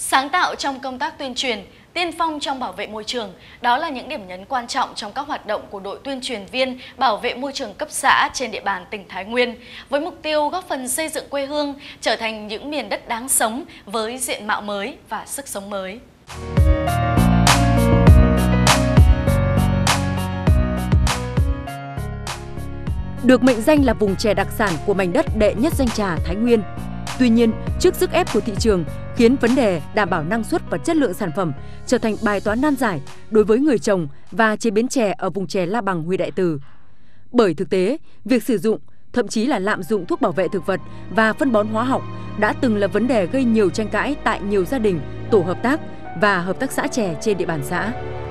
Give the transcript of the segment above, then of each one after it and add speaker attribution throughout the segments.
Speaker 1: Sáng tạo trong công tác tuyên truyền, tiên phong trong bảo vệ môi trường, đó là những điểm nhấn quan trọng trong các hoạt động của đội tuyên truyền viên bảo vệ môi trường cấp xã trên địa bàn tỉnh Thái Nguyên, với mục tiêu góp phần xây dựng quê hương trở thành những miền đất đáng sống với diện mạo mới và sức sống mới.
Speaker 2: Được mệnh danh là vùng chè đặc sản của mảnh đất đệ nhất danh trà Thái Nguyên. Tuy nhiên, trước sức ép của thị trường khiến vấn đề đảm bảo năng suất và chất lượng sản phẩm trở thành bài toán nan giải đối với người trồng và chế biến chè ở vùng chè La Bằng, huyện Đại Từ. Bởi thực tế, việc sử dụng, thậm chí là lạm dụng thuốc bảo vệ thực vật và phân bón hóa học đã từng là vấn đề gây nhiều tranh cãi tại nhiều gia đình, tổ hợp tác và hợp tác xã chè trên địa bàn xã.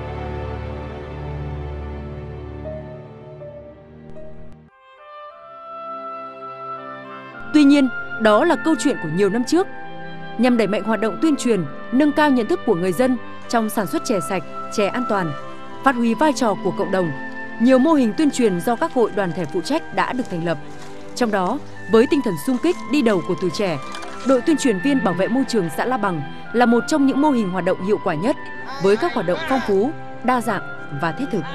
Speaker 2: Tuy nhiên, đó là câu chuyện của nhiều năm trước. Nhằm đẩy mạnh hoạt động tuyên truyền, nâng cao nhận thức của người dân trong sản xuất chè sạch, chè an toàn, phát huy vai trò của cộng đồng, nhiều mô hình tuyên truyền do các hội đoàn thể phụ trách đã được thành lập. Trong đó, với tinh thần xung kích đi đầu của tuổi trẻ, đội tuyên truyền viên bảo vệ môi trường xã La Bằng là một trong những mô hình hoạt động hiệu quả nhất với các hoạt động phong phú, đa dạng và thiết thực.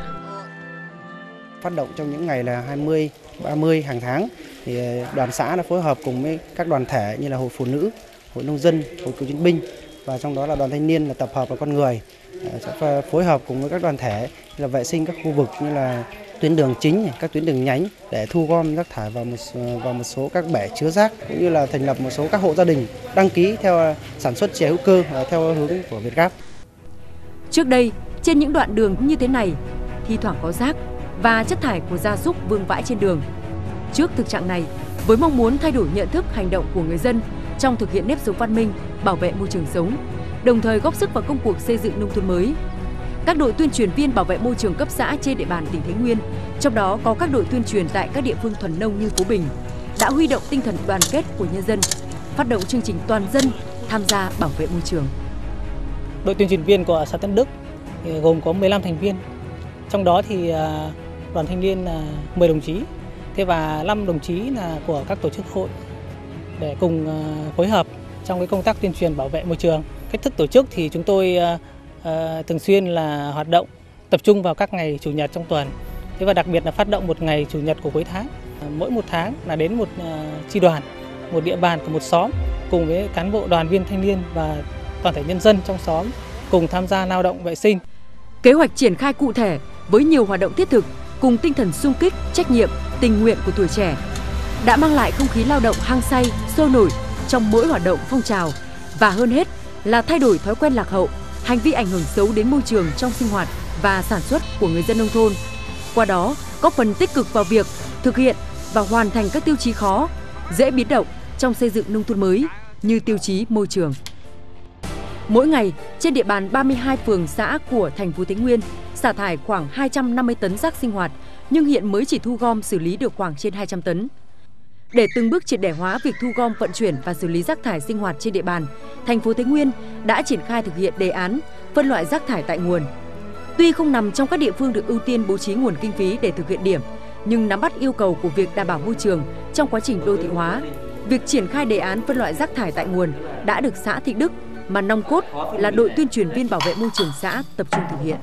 Speaker 3: Phát động trong những ngày là 20, 30 hàng tháng thì đoàn xã đã phối hợp cùng với các đoàn thể như là hội phụ nữ, hội nông dân, hội cựu chiến binh và trong đó là đoàn thanh niên là tập hợp là con người sẽ phối hợp cùng với các đoàn thể là vệ sinh các khu vực như là tuyến đường chính, các tuyến đường nhánh để thu gom rác thải vào một số các bể chứa rác, cũng như là thành lập một số các hộ gia đình đăng ký theo sản xuất chè hữu cơ theo hướng của Vietgap.
Speaker 2: Trước đây, trên những đoạn đường như thế này, thi thoảng có rác và chất thải của gia súc vương vãi trên đường. Trước thực trạng này, với mong muốn thay đổi nhận thức hành động của người dân trong thực hiện nếp sống văn minh, bảo vệ môi trường sống, đồng thời góp sức vào công cuộc xây dựng nông thôn mới, các đội tuyên truyền viên bảo vệ môi trường cấp xã trên địa bàn tỉnh Thái Nguyên, trong đó có các đội tuyên truyền tại các địa phương thuần nông như Phú Bình, đã huy động tinh thần đoàn kết của nhân dân, phát động chương trình toàn dân tham gia bảo vệ môi trường.
Speaker 4: Đội tuyên truyền viên của xã Tân Đức gồm có 15 thành viên, trong đó thì đoàn thanh niên là 10 đồng chí, và 5 đồng chí là của các tổ chức hội để cùng phối hợp trong cái công tác tuyên truyền bảo vệ môi trường. Cách thức tổ chức thì chúng tôi thường xuyên là hoạt động tập trung vào các ngày chủ nhật trong tuần, và đặc biệt là phát động một ngày chủ nhật của cuối tháng. Mỗi một tháng là đến một chi đoàn, một địa bàn của một xóm cùng với cán bộ đoàn viên thanh niên và toàn thể nhân dân trong xóm cùng tham gia lao động vệ sinh.
Speaker 2: Kế hoạch triển khai cụ thể với nhiều hoạt động thiết thực cùng tinh thần xung kích, trách nhiệm, tình nguyện của tuổi trẻ đã mang lại không khí lao động hăng say, sôi nổi trong mỗi hoạt động phong trào, và hơn hết là thay đổi thói quen lạc hậu, hành vi ảnh hưởng xấu đến môi trường trong sinh hoạt và sản xuất của người dân nông thôn. Qua đó, góp phần tích cực vào việc thực hiện và hoàn thành các tiêu chí khó, dễ biến động trong xây dựng nông thôn mới như tiêu chí môi trường. Mỗi ngày, trên địa bàn 32 phường xã của thành phố Thái Nguyên xả thải khoảng 250 tấn rác sinh hoạt, nhưng hiện mới chỉ thu gom xử lý được khoảng trên 200 tấn. Để từng bước triệt để hóa việc thu gom, vận chuyển và xử lý rác thải sinh hoạt trên địa bàn, thành phố Thái Nguyên đã triển khai thực hiện đề án phân loại rác thải tại nguồn. Tuy không nằm trong các địa phương được ưu tiên bố trí nguồn kinh phí để thực hiện điểm, nhưng nắm bắt yêu cầu của việc đảm bảo môi trường trong quá trình đô thị hóa, việc triển khai đề án phân loại rác thải tại nguồn đã được xã Thị Đức, mà nòng cốt là đội tuyên truyền viên bảo vệ môi trường xã tập trung thực hiện.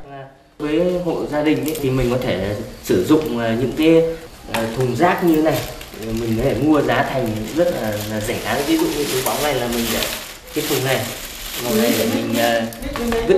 Speaker 5: Với hộ gia đình thì mình có thể sử dụng những cái thùng rác như thế này, mình có thể mua giá thành rất là rẻ. Ví dụ như cái bóng này là mình để cái thùng này để mình vứt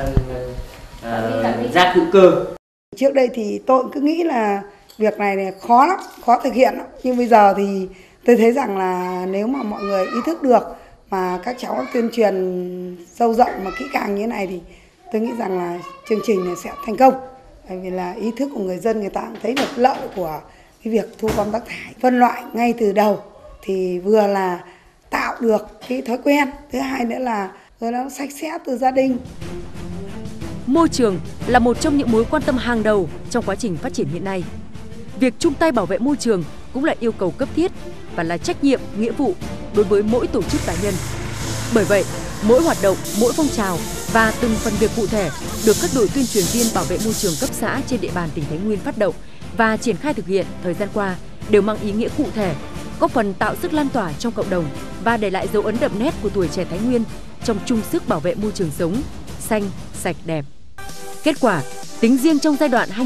Speaker 5: rác hữu cơ.
Speaker 6: Trước đây thì tôi cứ nghĩ là việc này khó lắm, khó thực hiện lắm. Nhưng bây giờ thì tôi thấy rằng là nếu mà mọi người ý thức được mà các cháu tuyên truyền sâu rộng mà kỹ càng như thế này thì tôi nghĩ rằng là chương trình này sẽ thành công. Bởi vì là ý thức của người dân, người ta cũng thấy được lợi của cái việc thu gom rác thải, phân loại ngay từ đầu thì vừa là tạo được cái thói quen, thứ hai nữa là nó sạch sẽ từ gia đình.
Speaker 2: Môi trường là một trong những mối quan tâm hàng đầu trong quá trình phát triển hiện nay. Việc chung tay bảo vệ môi trường cũng là yêu cầu cấp thiết và là trách nhiệm, nghĩa vụ đối với mỗi tổ chức cá nhân. Bởi vậy, mỗi hoạt động, mỗi phong trào và từng phần việc cụ thể được các đội tuyên truyền viên bảo vệ môi trường cấp xã trên địa bàn tỉnh Thái Nguyên phát động và triển khai thực hiện thời gian qua đều mang ý nghĩa cụ thể, góp phần tạo sức lan tỏa trong cộng đồng và để lại dấu ấn đậm nét của tuổi trẻ Thái Nguyên trong chung sức bảo vệ môi trường sống xanh, sạch, đẹp. Kết quả, tính riêng trong giai đoạn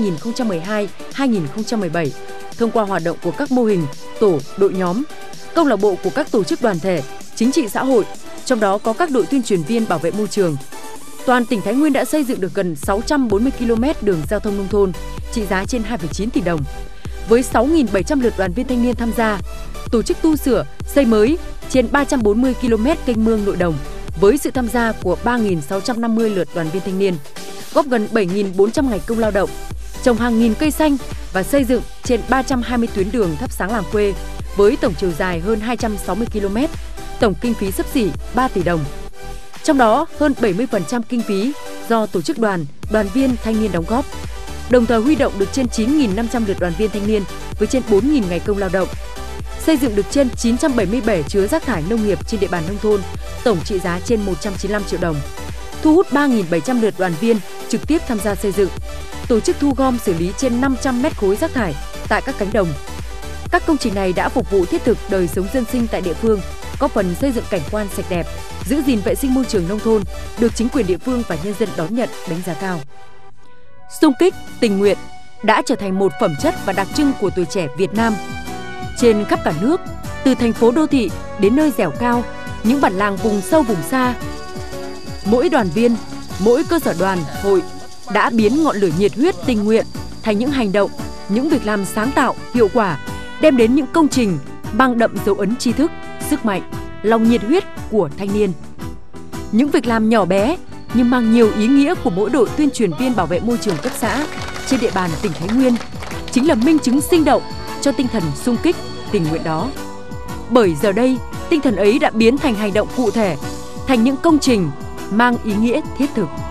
Speaker 2: 2012-2017, thông qua hoạt động của các mô hình, tổ, đội nhóm, câu lạc bộ của các tổ chức đoàn thể, chính trị xã hội, trong đó có các đội tuyên truyền viên bảo vệ môi trường, toàn tỉnh Thái Nguyên đã xây dựng được gần 640 km đường giao thông nông thôn, trị giá trên 2,9 tỷ đồng. Với 6.700 lượt đoàn viên thanh niên tham gia, tổ chức tu sửa, xây mới trên 340 km kênh mương nội đồng với sự tham gia của 3.650 lượt đoàn viên thanh niên, góp gần 7.400 ngày công lao động, trồng hàng nghìn cây xanh và xây dựng trên 320 tuyến đường thắp sáng làng quê với tổng chiều dài hơn 260 km, tổng kinh phí xấp xỉ 3 tỷ đồng. Trong đó, hơn 70% kinh phí do tổ chức đoàn viên thanh niên đóng góp, đồng thời huy động được trên 9.500 lượt đoàn viên thanh niên với trên 4.000 ngày công lao động, xây dựng được trên 970 bể chứa rác thải nông nghiệp trên địa bàn nông thôn, tổng trị giá trên 195 triệu đồng, thu hút 3.700 lượt đoàn viên trực tiếp tham gia xây dựng, tổ chức thu gom xử lý trên 500 mét khối rác thải tại các cánh đồng. Các công trình này đã phục vụ thiết thực đời sống dân sinh tại địa phương, góp phần xây dựng cảnh quan sạch đẹp, giữ gìn vệ sinh môi trường nông thôn, được chính quyền địa phương và nhân dân đón nhận, đánh giá cao. Xung kích, tình nguyện đã trở thành một phẩm chất và đặc trưng của tuổi trẻ Việt Nam. Trên khắp cả nước, từ thành phố đô thị đến nơi dẻo cao, những bản làng vùng sâu vùng xa, mỗi đoàn viên, mỗi cơ sở đoàn, hội đã biến ngọn lửa nhiệt huyết tình nguyện thành những hành động, những việc làm sáng tạo, hiệu quả, đem đến những công trình mang đậm dấu ấn tri thức, sức mạnh, lòng nhiệt huyết của thanh niên. Những việc làm nhỏ bé nhưng mang nhiều ý nghĩa của mỗi đội tuyên truyền viên bảo vệ môi trường cấp xã trên địa bàn tỉnh Thái Nguyên chính là minh chứng sinh động cho tinh thần xung kích, tình nguyện đó. Bởi giờ đây, tinh thần ấy đã biến thành hành động cụ thể, thành những công trình mang ý nghĩa thiết thực.